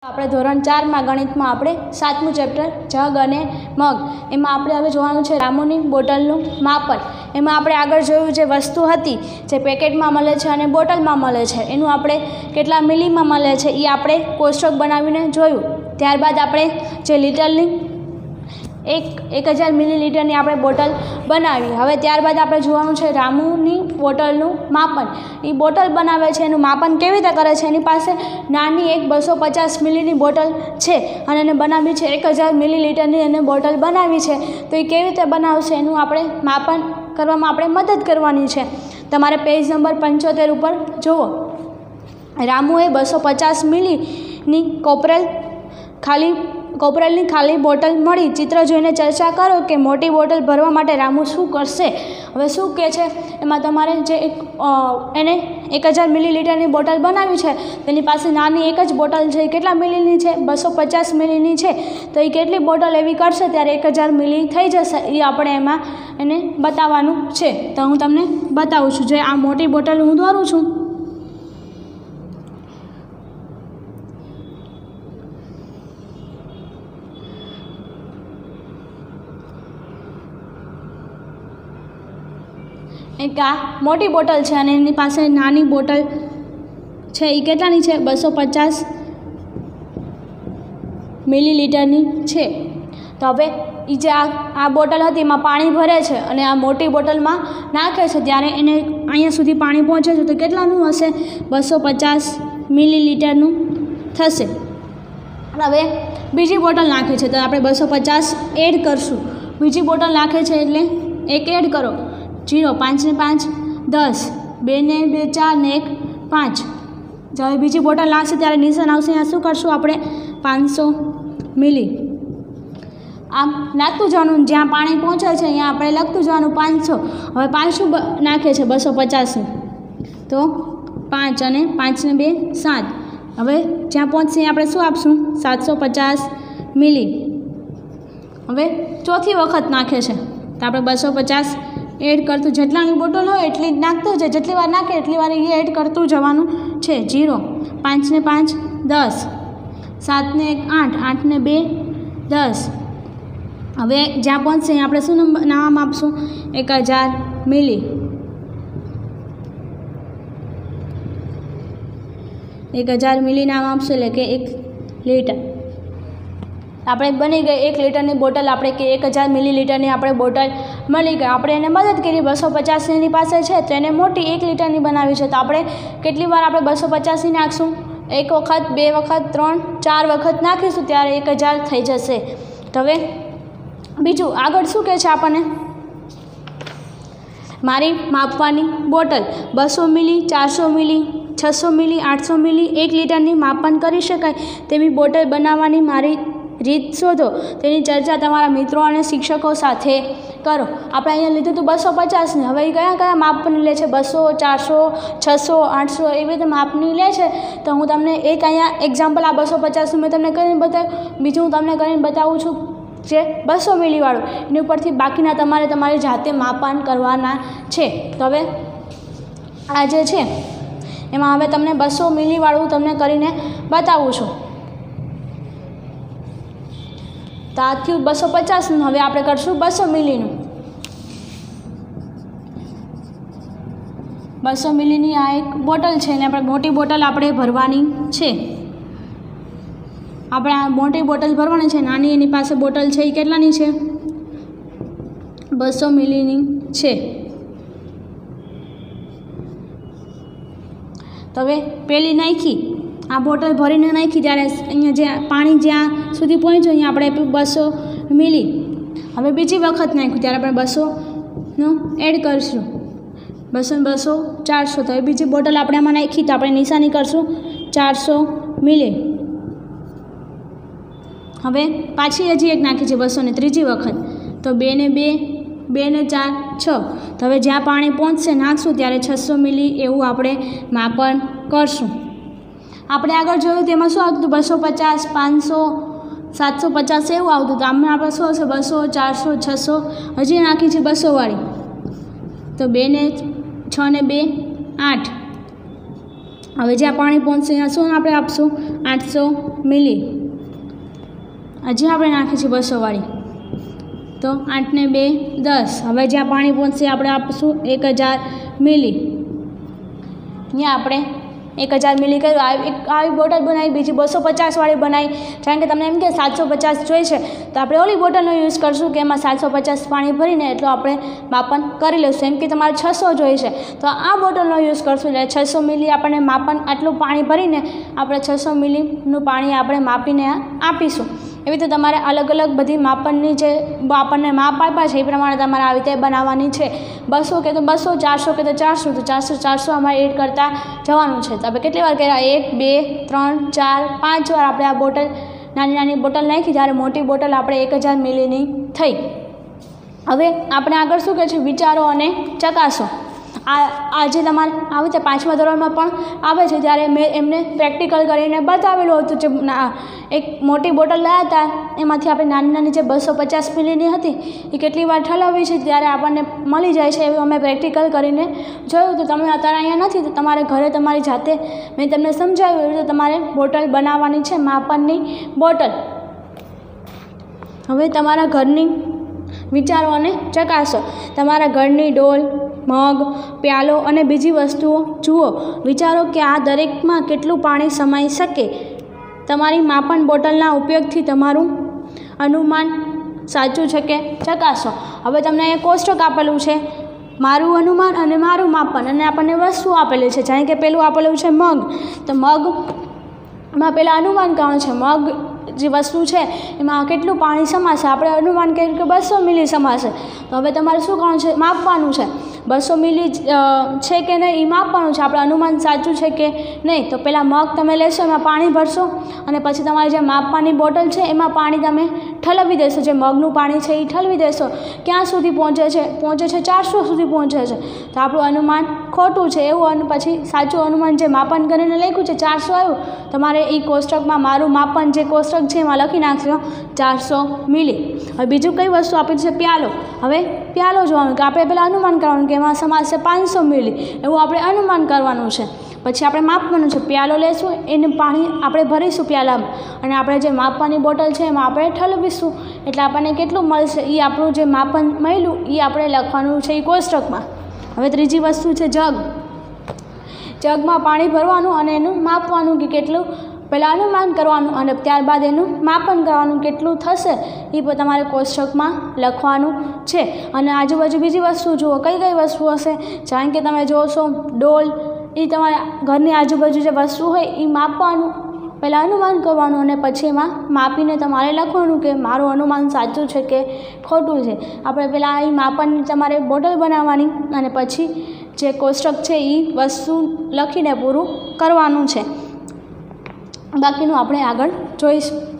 આપણે ધોરણ 4 માં ગણિતમાં આપણે 7મું ચેપ્ટર જગ અને મગ એમાં આપણે હવે જોવાનું છે રામુની બોટલનું માપન। એમાં આપણે આગળ જોયું જે વસ્તુ હતી જે પેકેટમાં મળે છે અને બોટલમાં મળે છે એનું આપણે કેટલા મિલીમાં મળે છે એ આપણે કોષ્ટક બનાવીને જોયું। ત્યારબાદ આપણે જે લીટરની 1000 મિલીલીટરની આપણે બોટલ બનાવી। હવે ત્યારબાદ આપણે જોવાનું છે રામુની બોટલનું માપન। એ બોટલ બનાવે છે એનું માપન કેવી રીતે કરે છે। એની પાસે નાની એક 250 મિલીની બોટલ છે અને એને બનાવી છે 1000 મિલીલીટરની એને બોટલ બનાવી છે। તો એ કેવી રીતે બનાવશે એનું આપણે માપન કરવામાં આપણે મદદ કરવાની છે। તમારે પેજ નંબર 75 ઉપર જુઓ। રામુએ 250 મિલીની કોપરેલની ખાલી બોટલ મળી। ચિત્ર જોઈને ચર્ચા કરો કે મોટી બોટલ ભરવા માટે રામુ શું કરશે। હવે શું કહે છે એમાં તમારે જે એને 1000 મિલીલીટરની બોટલ બનાવી છે તેની પાસે નાની એક જ બોટલ છે। કેટલા મિલીની છે 250 મિલીની છે। તો એ કેટલી બોટલ એવી કરશે ત્યારે 1000 મિલી થઈ જશે એ આપણે એમાં એને બતાવવાનું છે। તો હું તમને બતાવું છું। જે આ મોટી બોટલ હું દોરું છું एक आ मोटी बोटल है और एनी पास नानी बोटल है ये केटलानी है 250 मिलीलीटरनी है। तो हवे ई जे आ बोटल हती एमां पाणी भरे छे अने आ मोटी बोटल में नाखे छे त्यारे एने अहींया सुधी पाणी पहोंचे छे तो केटलानुं हशे 250 मिलीलीटरनुं थशे। हवे बीजी बोटल नाखे छे तो आपणे 250 एड करशुं। बीजी बोटल नाखे छे एटले एक एड करो 0 5 ने 5 10 2 ने 2 4 ने 1 5। जब बीजी बोटल लागशे त्यारे निशान आवशे अहींया शुं करशुं आपणे 500 मिली आम नाखतुं जवानुं। ज्यां पाणी पहोंचे छे अहींया आपणे लखतुं जवानुं 500। हवे 500 नाखे छे 250 तो 5 अने 5 ने 2 7। हवे ज्यां पहोंचशे आपणे शुं आपशुं 750 मिली। हवे चौथी वखत नाखे छे तो आपणे 250 एड करतुं जेटलानी बोटल हो एटली ज नाखतो जे जेटली वार नाखे एटली वार ए एड करतुं जवानुं छे। 0 5 ने 5 10 7 ने 1 8 8 ने 2 10। हवे ज्यां पहोंचशे आपणे शुं नाम आपशुं 1000 मिली। 1000 मिली नाम आपशुं एटले के 1 लीटर આપણે બની ગઈ 1 લીટરની બોટલ આપણે કે 1000 મિલીલીટરની આપણે બોટલ મળી ગઈ। આપણે એને મદદ કરી 250 એની પાસે છે તો એને મોટી 1 લીટરની બનાવી છે। તો આપણે કેટલી વાર આપણે 250 નાખશું એક વખત 2 વખત 3 4 વખત નાખીશું ત્યારે 1000 થઈ જશે। તો હવે બીજું આગળ શું કહે છે આપણને મારી માપવાની બોટલ 200 મિલી 400 મિલી 600 મિલી 800 મિલી 1 લીટરની માપન કરી શકાય તેવી બોટલ બનાવવાની મારી રીત શોધો। તેની ચર્ચા તમારા મિત્રો અને શિક્ષકો સાથે કરો। આપણે અહીંયા લીધું હતું 250 ને હવે કયા કયા માપની લે છે 200 400 600 800 એવી રીતે માપની લે છે। તો હું તમને એક અહીંયા એક્ઝામ્પલ આ 250 મેં તમને કરીને બતાવ્યું। બીજું હું તમને કરીને બતાવું છું જે 200 મિલીવાળું એની ઉપરથી બાકીના તમારે તમારી જાતે માપન કરવાના છે। તો હવે આ જે છે એમાં હવે તમને 200 મિલીવાળું તમને કરીને બતાવું છું। તો આ થયું 250નું। હવે આપણે કરશું 200 મિલીનું। 200 મિલીની આ એક બોટલ છે અને આપણે મોટી બોટલ આપણે ભરવાની છે। આપણે આ મોટી બોટલ ભરવાની છે નાની એની પાસે બોટલ છે એ કેટલાની છે 200 મિલીની છે। તો હવે પેલી નાખી આ બોટલ ભરીને નાખી ત્યારે અહીંયા જે પાણી જ્યાં સુધી પહોંચ્યું અહીંયા આપણે 200 મિલી। હવે બીજી વખત નાખ્યું ત્યારે આપણે 200નું એડ કરીશું 200 200 400। તો હવે બીજી બોટલ આપણે આમાં નાખી તો આપણે નિશાની કરશું 400 મિલી। હવે પાછી હજી એક નાખી છે 200 ને ત્રીજી વખત તો 2 ને 2 2 ને 4 6। તો હવે જ્યાં પાણી પહોંચશે નાખશું ત્યારે 600 મિલી એવું આપણે માપન કરશું। આપણે આગળ જોયું તેમાં શું આવતું હતું 250 500 750 એવું આવતું હતું। આમાં આપણે શું હશે 200 400 600 હજી નાખી છે 200 વાળી તો 2 ને 6 ને 2 8। હવે જ્યાં પાણી પહોંચશે ત્યાં શું આપણે આપશું 800 મિલી. હજી આપણે નાખીશું 200 વાળી, તો 8 ને 2 10. હવે જ્યાં પાણી પહોંચશે આપણે આપશું 1000 મિલી. અહીંયા આપણે 1000 મિલી કર્યું. આવી બોટલ બનાવી, બીજી 250 વાળી બનાવી. કારણ કે તમને એમ કે 750 જોઈએ છે તો આપણે ઓલી બોટલનો યુઝ કરશું કે એમાં 750 પાણી ભરીને એટલું આપણે માપન કરી લઈશું. એમ કે તમારે 600 જોઈએ છે તો આ બોટલનો યુઝ કરશું, એટલે 600 મિલી આપણને માપન આટલું પાણી ભરીને આપણે 600 મિલીનું પાણી આપણે માપીને આપીશું. એવી રીતે તમારે અલગ અલગ બધી માપનની જે આપણને માપ આપ્યા છે એ પ્રમાણે તમારે આવી રીતે બનાવવાની છે. 200 કે તો 200, 400 કે તો 400, તો 400 અમારે એડ કરતા જવાનું છે. તો આપણે કેટલી વાર કર્યા? 1 2 3 4 5 વાર આપણે આ બોટલ, નાની બોટલ નાખી, જ્યારે મોટી બોટલ આપણે 1000 મિલીની થઈ. હવે આપણે આગળ શું કહે છે? વિચારો અને ચકાસો. આજે તમારે આવી રીતે 5મા ધોરણમાં પણ આવે છે, ત્યારે મેં એમને પ્રેક્ટિકલ કરીને બતાવેલું હતું. જે એક મોટી બોટલ લાવ્યા હતા એમાંથી આપણે નાની જે 250 મિલીની હતી એ કેટલી વાર ઠલવવી છે ત્યારે આપણને મળી જાય છે. એવું અમે પ્રેક્ટિકલ કરીને જોયું હતું. તમે અત્યારે અહીંયા નથી તો તમારે ઘરે તમારી જાતે મેં તમને સમજાવ્યું એવી રીતે તમારે બોટલ બનાવવાની છે, માપનની બોટલ. હવે તમારા ઘરની વિચારો અને ચકાસો. તમારા ઘરની ડોલ, મગ, પ્યાલો અને બીજી વસ્તુઓ જુઓ. વિચારો કે આ દરેકમાં કેટલું પાણી સમાઈ શકે. તમારી માપન બોટલના ઉપયોગથી તમારું અનુમાન સાચું છે કે ચકાસો. હવે તમને અહીંયા કોષ્ટક આપેલું છે, મારું અનુમાન અને મારું માપન, અને આપણને વસ્તુ આપેલી છે. જાણે કે પેલું આપેલું છે મગ, તો મગમાં પહેલાં અનુમાન કરવાનું છે. મગ જે વસ્તુ છે એમાં કેટલું પાણી સમાશે. આપણે અનુમાન કર્યું કે 200 મિલી સમાશે. તો હવે તમારે શું કરવાનું છે? માપવાનું છે. 200 મિલી છે કે નહીં એ માપવાનું છે. આપણે અનુમાન સાચું છે કે નહીં. તો પહેલાં મગ તમે લેશો, એમાં પાણી ભરશો, અને પછી તમારી જે માપવાની બોટલ છે એમાં પાણી તમે ઠલવી દેશો. જે મગનું પાણી છે એ ઠલવી દેશો. ક્યાં સુધી પહોંચે છે? 400 સુધી પહોંચે છે. તો આપણું અનુમાન ખોટું છે એવું, પછી સાચું અનુમાન જે માપન કરીને લખ્યું છે 400 આવ્યું. તમારે એ કોષ્ટકમાં મારું માપન જે કોષ્ટક છે એમાં લખી નાખશો 400 મિલી. હવે બીજું કઈ વસ્તુ આપી છે? પ્યાલો. હવે પ્યાલો જોવાનું કે આપણે પહેલાં અનુમાન કરવાનું કે એમાં સમાશે 500 મિલી, એવું આપણે અનુમાન કરવાનું છે. પછી આપણે માપવાનું છે. પ્યાલો લેશું, એને પાણી આપણે ભરીશું પ્યાલામાં, અને આપણે જે માપવાની બોટલ છે એમાં આપણે ઠલવીશું. એટલે આપણને કેટલું મળશે એ આપણું જે માપન મળ્યું એ આપણે લખવાનું છે એ કોષ્ટકમાં. હવે ત્રીજી વસ્તુ છે જગ. જગમાં પાણી ભરવાનું અને એનું માપવાનું કે કેટલું, પહેલાં અનુમાન કરવાનું અને ત્યારબાદ એનું માપન કરવાનું કેટલું થશે એ પણ તમારે કોષ્ટકમાં લખવાનું છે. અને આજુબાજુ બીજી વસ્તુ જુઓ, કઈ વસ્તુ હશે? જાણે કે તમે જોશો ડોલ, એ તમારા ઘરની આજુબાજુ જે વસ્તુ હોય એ માપવાનું, પહેલાં અનુમાન કરવાનું અને પછી એમાં માપીને તમારે લખવાનું કે મારું અનુમાન સાચું છે કે ખોટું છે. આપણે પહેલાં એ માપનની તમારે બોટલ બનાવવાની અને પછી જે કોષ્ટક છે એ વસ્તુ લખીને પૂરું કરવાનું છે. બાકીનું આપણે આગળ જોઈશું.